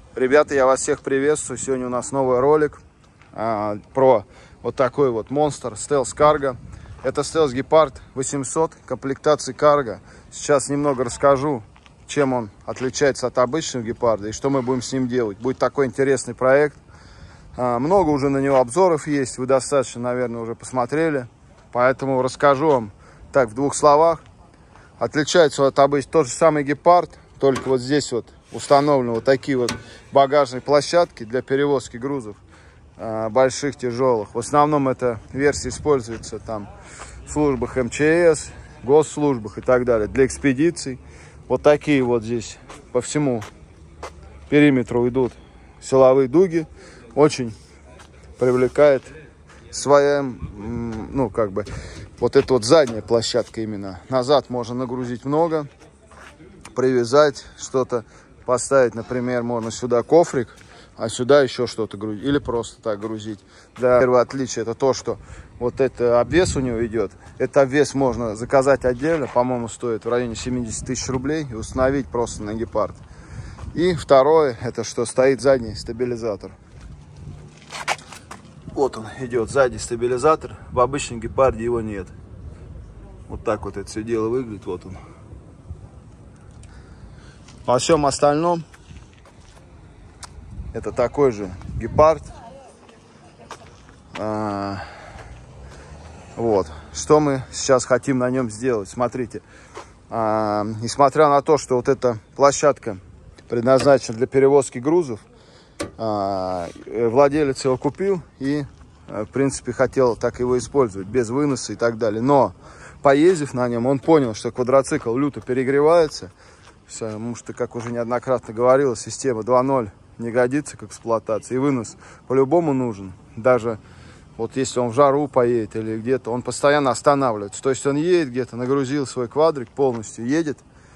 Ребята, я вас всех приветствую. Сегодня у нас новый ролик про вот такой вот монстр Stealth Cargo. Это Stealth Gepard 800 комплектации Cargo. Сейчас немного расскажу, чем он отличается от обычного гепарда и что мы будем с ним делать. Будет такой интересный проект. Много уже на него обзоров есть, вы достаточно, наверное, уже посмотрели. Поэтому расскажу вам так в двух словах. Отличается от обычного тот же самый гепард, только вот здесь вот установлены вот такие вот багажные площадки для перевозки грузов больших, тяжелых. В основном эта версия используется там в службах МЧС, госслужбах и так далее, для экспедиций. Вот такие вот здесь по всему периметру идут силовые дуги. Очень привлекает своя, ну как бы, вот эта вот задняя площадка именно. Назад можно нагрузить много, привязать что-то, поставить, например, можно сюда кофрик, а сюда еще что-то грузить. Или просто так грузить. Первое отличие это то, что вот это обвес у него идет. Этот обвес можно заказать отдельно, по-моему, стоит в районе 70 тысяч рублей и установить просто на гепард. И второе, это что стоит задний стабилизатор. Вот он идет, сзади стабилизатор. В обычном гепарде его нет. Вот так вот это все дело выглядит. Вот он. Во всем остальном это такой же гепард. Вот. Что мы сейчас хотим на нем сделать? Смотрите. Несмотря на то, что вот эта площадка предназначена для перевозки грузов, владелец его купил и, в принципе, хотел так его использовать, без выноса и так далее. Но, поездив на нем, он понял, что квадроцикл люто перегревается. Потому что, как уже неоднократно говорил, система 2.0 не годится к эксплуатации. И вынос по-любому нужен. Даже вот если он в жару поедет или где-то, он постоянно останавливается. То есть он едет где-то, нагрузил свой квадрик полностью, едет.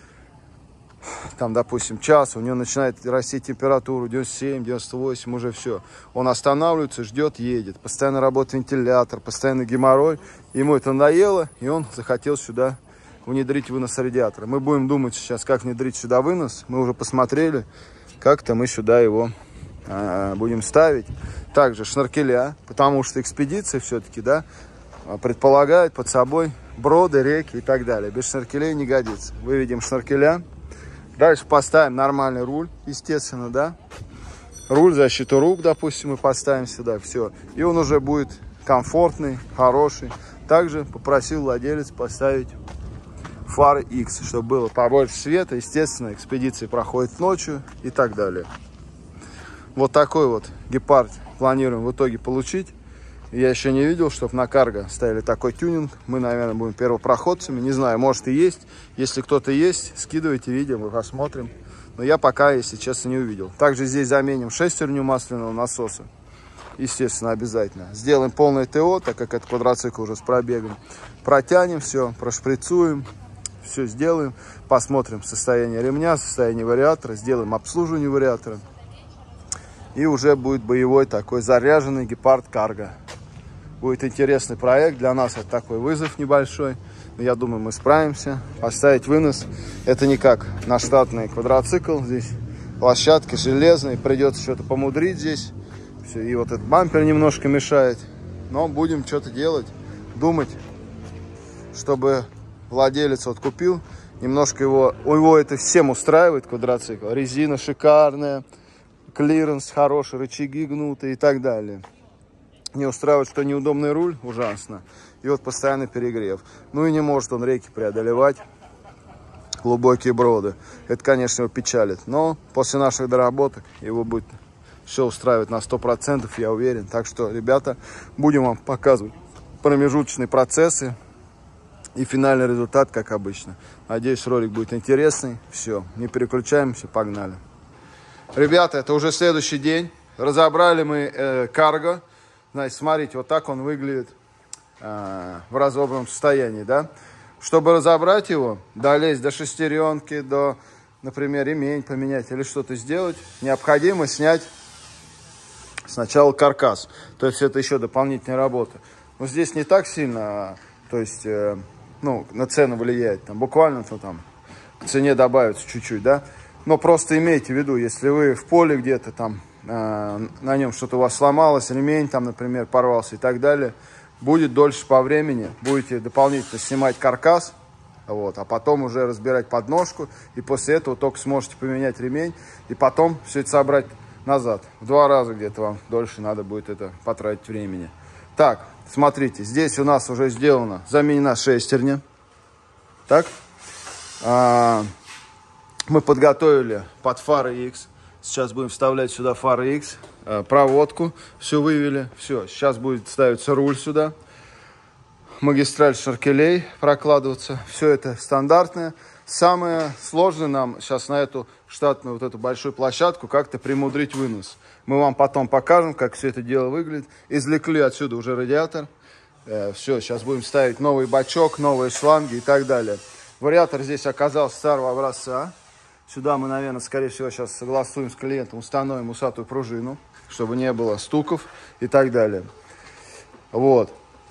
Там, допустим, час, у него начинает расти температура 97, 98, уже все. Он останавливается, ждет, едет. Постоянно работает вентилятор, постоянно геморрой. Ему это надоело, и он захотел сюда внедрить вынос радиатора. Мы будем думать сейчас, как внедрить сюда вынос. Мы уже посмотрели, как-то мы сюда его будем ставить. Также шнуркеля, потому что экспедиция все-таки, да, предполагает под собой броды, реки и так далее. Без шнуркелей не годится. Выведем шнуркеля. Дальше поставим нормальный руль, естественно, да. Руль, защиту рук, допустим, мы поставим сюда, все. И он уже будет комфортный, хороший. Также попросил владелец поставить фары X, чтобы было побольше света. Естественно, экспедиции проходят ночью и так далее. Вот такой вот гепард планируем в итоге получить. Я еще не видел, чтобы на Cargo ставили такой тюнинг. Мы, наверное, будем первопроходцами. Не знаю, может и есть. Если кто-то есть, скидывайте видео, мы посмотрим. Но я пока, если честно, не увидел. Также здесь заменим шестерню масляного насоса. Естественно, обязательно. Сделаем полное ТО, так как это квадроцикл уже с пробегом. Протянем все, прошприцуем. Все сделаем. Посмотрим состояние ремня, состояние вариатора. Сделаем обслуживание вариатора. И уже будет боевой такой заряженный гепард Cargo. Будет интересный проект. Для нас это такой вызов небольшой. Но я думаю, мы справимся. Поставить вынос. Это не как на штатный квадроцикл. Здесь площадки железные. Придется что-то помудрить здесь. Все. И вот этот бампер немножко мешает. Но будем что-то делать. Думать, чтобы владелец вот купил. Немножко его это всем устраивает, квадроцикл. Резина шикарная. Клиренс хороший, рычаги гнутые и так далее. Не устраивает, что неудобный руль, ужасно. И вот постоянный перегрев. Ну и не может он реки преодолевать, глубокие броды. Это, конечно, его печалит. Но после наших доработок его будет все устраивать на 100%, я уверен. Так что, ребята, будем вам показывать промежуточные процессы и финальный результат, как обычно. Надеюсь, ролик будет интересный. Все, не переключаемся, погнали. Ребята, это уже следующий день. Разобрали мы Cargo. Значит, смотрите, вот так он выглядит в разобранном состоянии, да. Чтобы разобрать его, долезть до шестеренки, до, например, ремень поменять или что-то сделать, необходимо снять сначала каркас. То есть это еще дополнительная работа. Но здесь не так сильно, то есть, ну, на цену влияет. Там, буквально там, к цене добавится чуть-чуть, да. Но просто имейте в виду, если вы в поле где-то там, на нем что-то у вас сломалось, ремень там, например, порвался и так далее, будет дольше по времени, будете дополнительно снимать каркас, вот, а потом уже разбирать подножку, и после этого только сможете поменять ремень, и потом все это собрать назад. В 2 раза где-то вам дольше надо будет это потратить времени. Так, смотрите, здесь у нас уже сделано, заменена шестерня. Так, мы подготовили под фары X. Сейчас будем вставлять сюда фары X, проводку, все вывели. Все, сейчас будет ставиться руль сюда. Магистраль шнуркелей прокладываться. Все это стандартное. Самое сложное нам сейчас на эту штатную вот эту большую площадку как-то примудрить вынос. Мы вам потом покажем, как все это дело выглядит. Извлекли отсюда уже радиатор. Все, сейчас будем ставить новый бачок, новые шланги и так далее. Вариатор здесь оказался старого образца. Сюда мы, наверное, скорее всего, сейчас согласуем с клиентом, установим усатую пружину, чтобы не было стуков и так далее. Вот.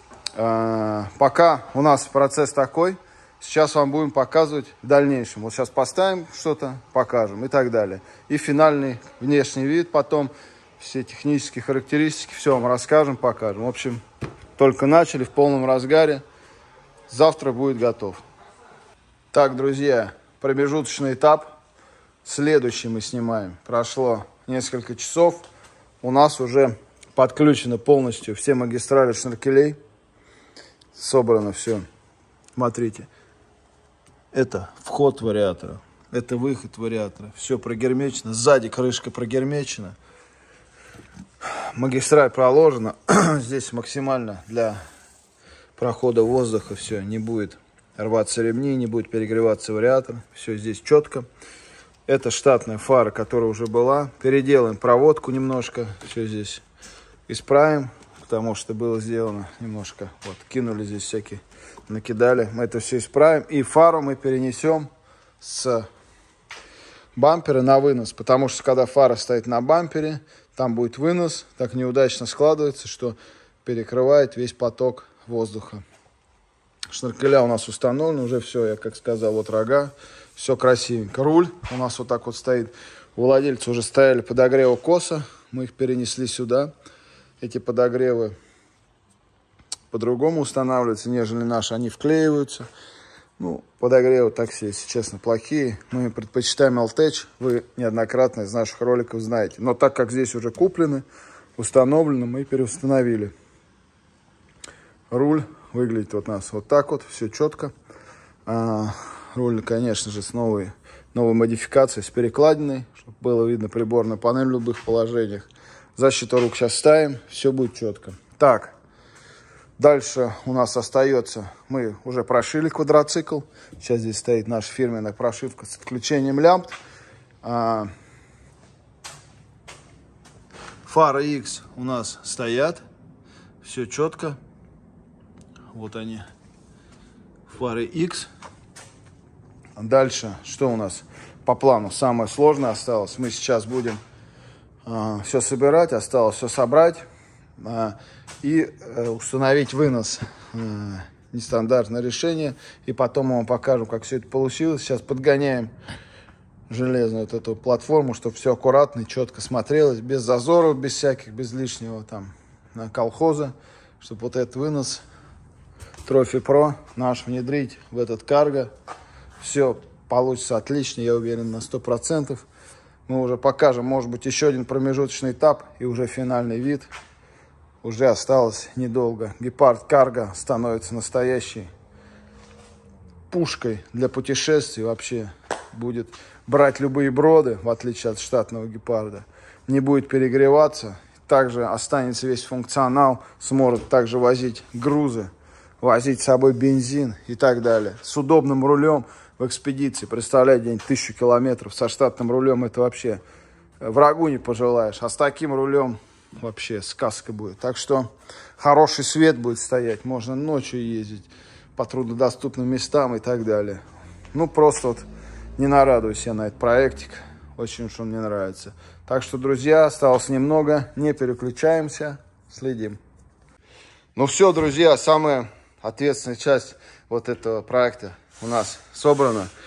Пока у нас процесс такой. Сейчас вам будем показывать в дальнейшем. Вот сейчас поставим что-то, покажем и так далее. И финальный внешний вид, потом все технические характеристики, все вам расскажем, покажем. В общем, только начали, в полном разгаре. Завтра будет готов. Так, друзья, промежуточный этап. Следующий мы снимаем. Прошло несколько часов. У нас уже подключено полностью все магистрали шнуркелей. Собрано все. Смотрите. Это вход вариатора. Это выход вариатора. Все прогермечено. Сзади крышка прогермечена. Магистраль проложена. Здесь максимально для прохода воздуха все. Не будет рваться ремни, не будет перегреваться вариатор. Все здесь четко. Это штатная фара, которая уже была. Переделаем проводку немножко. Все здесь исправим, потому что было сделано немножко. Вот, кинули здесь всякие, накидали. Мы это все исправим. И фару мы перенесем с бампера на вынос. Потому что когда фара стоит на бампере, там будет вынос. Так неудачно складывается, что перекрывает весь поток воздуха. Шнуркеля у нас установлены. Уже все, я как сказал, вот рога. Все красивенько. Руль у нас вот так вот стоит. У владельца уже стояли подогревы коса. Мы их перенесли сюда. Эти подогревы по-другому устанавливаются, нежели наши. Они вклеиваются. Ну, подогревы такси, если честно, плохие. Мы предпочитаем Altech. Вы неоднократно из наших роликов знаете. Но так как здесь уже куплены, установлены, мы переустановили. Руль выглядит вот у нас вот так вот. Все четко. Руль, конечно же, с новой модификацией, с перекладиной, чтобы было видно приборную панель в любых положениях. Защиту рук сейчас ставим, все будет четко. Так, дальше у нас остается, мы уже прошили квадроцикл. Сейчас здесь стоит наша фирменная прошивка с отключением лямбд. Фары X у нас стоят, все четко. Вот они, фары X. Дальше, что у нас по плану? Самое сложное осталось. Мы сейчас будем все собирать. Осталось все собрать и установить вынос. Нестандартное решение. И потом мы вам покажем, как все это получилось. Сейчас подгоняем железную вот эту платформу, чтобы все аккуратно и четко смотрелось. Без зазоров, без всяких, без лишнего там колхоза. Чтобы вот этот вынос Trophy Pro наш внедрить в этот карго. Все получится отлично, я уверен на 100%. Мы уже покажем, может быть, еще один промежуточный этап и уже финальный вид. Уже осталось недолго. Гепард Карго становится настоящей пушкой для путешествий. Вообще будет брать любые броды, в отличие от штатного Гепарда. Не будет перегреваться. Также останется весь функционал. Сможет также возить грузы, возить с собой бензин и так далее. С удобным рулем в экспедиции. Представляете, день 1000 километров со штатным рулем. Это вообще врагу не пожелаешь. А с таким рулем вообще сказка будет. Так что хороший свет будет стоять. Можно ночью ездить по труднодоступным местам и так далее. Ну, просто вот не нарадуюсь я на этот проектик. Очень уж он мне нравится. Так что, друзья, осталось немного. Не переключаемся. Следим. Ну все, друзья, самая ответственная часть вот этого проекта у нас собрана.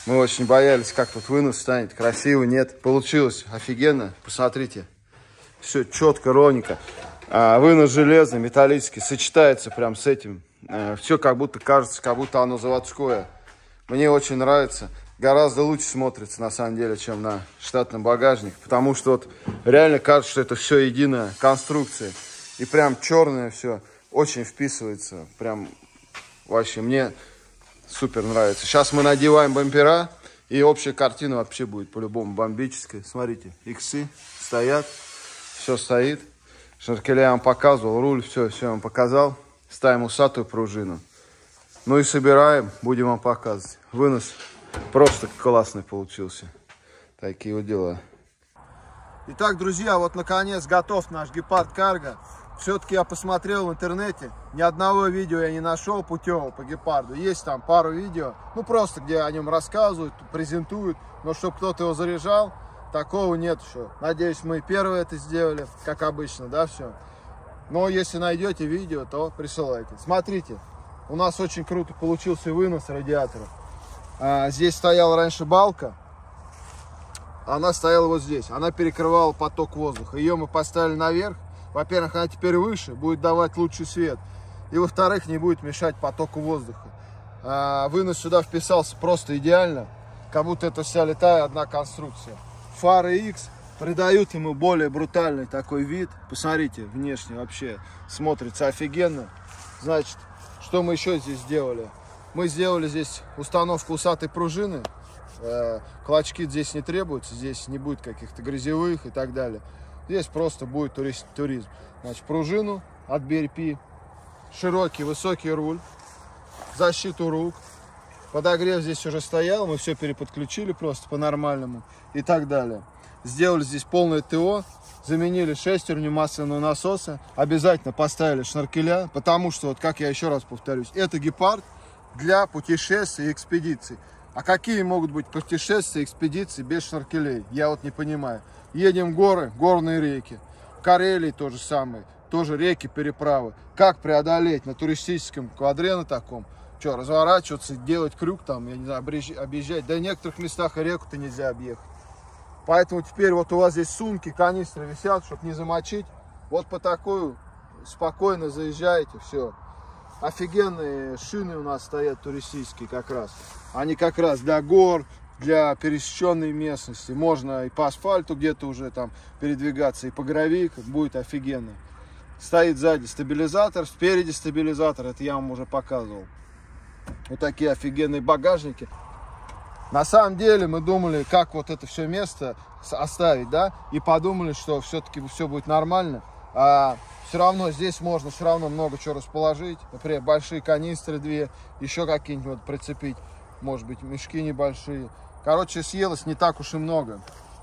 Мы очень боялись, как тут вынос станет, красиво, нет. Получилось офигенно, посмотрите. Все четко, ровненько. Вынос железный, металлический, сочетается прям с этим. Все как будто кажется, как будто оно заводское. Мне очень нравится. Гораздо лучше смотрится, на самом деле, чем на штатном багажнике. Потому что вот реально кажется, что это все единая конструкция. И прям черное все очень вписывается. Прям вообще мне супер нравится. Сейчас мы надеваем бампера. И общая картина вообще будет по-любому бомбическая. Смотрите, иксы стоят. Все стоит. Шнуркеля я вам показывал. Руль, все я вам показал. Ставим усатую пружину. Ну и собираем. Будем вам показывать. Вынос просто классный получился. Такие вот дела. Итак, друзья, вот наконец готов наш Гепард Карго. Все-таки я посмотрел в интернете, ни одного видео я не нашел путевого по Гепарду. Есть там пару видео, ну просто где о нем рассказывают, презентуют, но чтобы кто-то его заряжал, такого нет еще. Надеюсь, мы первые это сделали, как обычно, да, все. Но если найдете видео, то присылайте. Смотрите, у нас очень круто получился вынос радиаторов. Здесь стояла раньше балка, она стояла вот здесь, она перекрывала поток воздуха. Ее мы поставили наверх. Во-первых, она теперь выше, будет давать лучший свет. И во-вторых, не будет мешать потоку воздуха. Вынос сюда вписался просто идеально. Как будто это вся летая одна конструкция. Фары X придают ему более брутальный такой вид. Посмотрите, внешне вообще смотрится офигенно. Значит, что мы еще здесь сделали? Мы сделали здесь установку усатой пружины. Клочки здесь не требуются. Здесь не будет каких-то грязевых и так далее. Здесь просто будет туризм. Значит, пружину от BRP, широкий, высокий руль, защиту рук. Подогрев здесь уже стоял, мы все переподключили просто по-нормальному и так далее. Сделали здесь полное ТО, заменили шестерню масляного насоса, обязательно поставили шнуркеля, потому что, вот как я еще раз повторюсь, это Гепард для путешествий и экспедиций. А какие могут быть путешествия и экспедиции без шнуркелей? Я вот не понимаю. Едем в горы, горные реки. В Карелии то же самое. Тоже реки, переправы. Как преодолеть на туристическом квадре на таком? Что, разворачиваться, делать крюк там, я не знаю, объезжать. Да в некоторых местах и реку-то нельзя объехать. Поэтому теперь вот у вас здесь сумки, канистры висят, чтобы не замочить. Вот по такую спокойно заезжаете, все. Офигенные шины у нас стоят туристические как раз. Они как раз для гор, для пересеченной местности. Можно и по асфальту где-то уже там передвигаться, и по гравийкам. Будет офигенно. Стоит сзади стабилизатор, спереди стабилизатор. Это я вам уже показывал. Вот такие офигенные багажники. На самом деле мы думали, как вот это все место оставить, да. И подумали, что все-таки все будет нормально. А все равно здесь можно все равно много чего расположить. Например, большие канистры две, еще какие-нибудь вот прицепить. Может быть, мешки небольшие. Короче, съелось не так уж и много.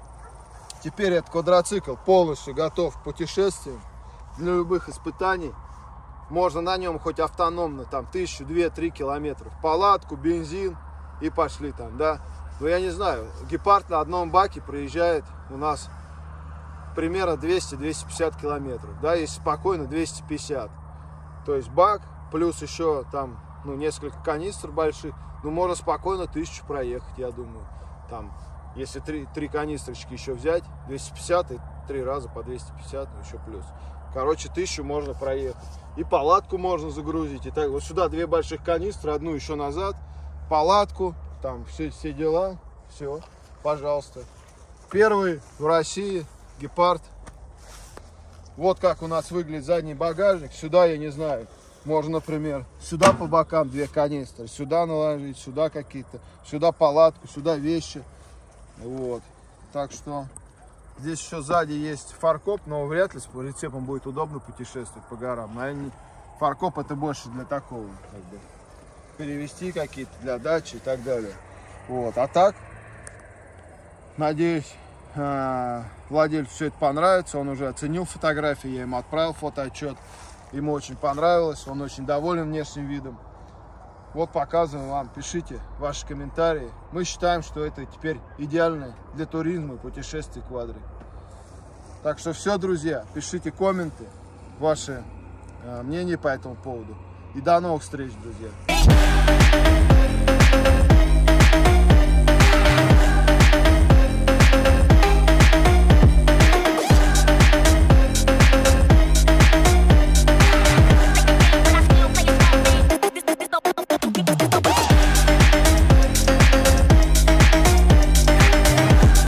Теперь этот квадроцикл полностью готов к путешествиям. Для любых испытаний. Можно на нем хоть автономно, там, 1000, 2, 3 километров. Палатку, бензин и пошли там, да. Но я не знаю, Гепард на одном баке проезжает у нас примерно 200-250 километров. Да, если спокойно, 250. То есть бак, плюс еще там, ну, несколько канистр больших. Ну, можно спокойно 1000 проехать, я думаю. Там, если три канистрочки еще взять, 250 и 3 раза по 250, ну, еще плюс. Короче, 1000 можно проехать. И палатку можно загрузить. И так, вот сюда 2 больших канистры, одну еще назад. Палатку, там все дела. Все, пожалуйста. Первый в России Гепард. Вот как у нас выглядит задний багажник. Сюда, я не знаю, можно, например, сюда по бокам 2 канистры, сюда наложить, сюда какие-то, сюда палатку, сюда вещи. Вот. Так что здесь еще сзади есть фаркоп, но вряд ли с прицепом будет удобно путешествовать по горам. Наверное, фаркоп это больше для такого, как бы, перевести какие-то для дачи и так далее. Вот. А так, надеюсь, владельцу все это понравится. Он уже оценил фотографии, я ему отправил фотоотчет. Ему очень понравилось, он очень доволен внешним видом. Вот показываем вам, пишите ваши комментарии. Мы считаем, что это теперь идеально для туризма и путешествий квадри. Так что все, друзья, пишите комменты, ваши мнения по этому поводу. И до новых встреч, друзья.